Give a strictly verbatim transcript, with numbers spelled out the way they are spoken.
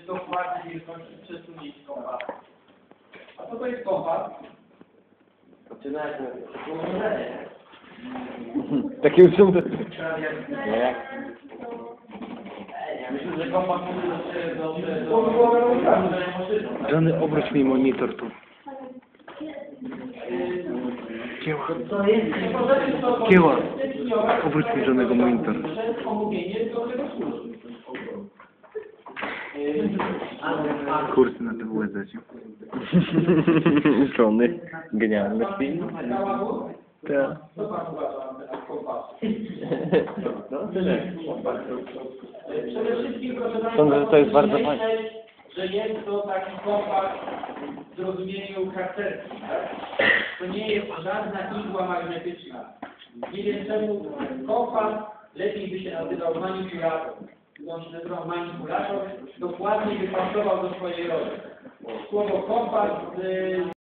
dokładnej wielkości przesunięć kompasa. A co to jest kompas? Zaczynajmy. Takie usunę. Nie. Myślę, że kompas może do do Johnny, obróć mi monitor tu. Kieła. Kieła. Obróć mi żadnego monitor. Kursy na T W S lecił. Johnny. Genialny film. Tak. Co pan uważa na temat kompasu? No, tyle. Przede wszystkim, proszę Państwa, Sądzę, że to jest bardzo myśleć, fajne. że jest to taki kompas w zrozumieniu harcerskim, tak? To nie jest żadna igła magnetyczna. Nie wiem czemu kompas lepiej by się nazywał manipulator. Gdy on się nazywał manipulator, dokładnie by pasował do swojej roli. Słowo kompas y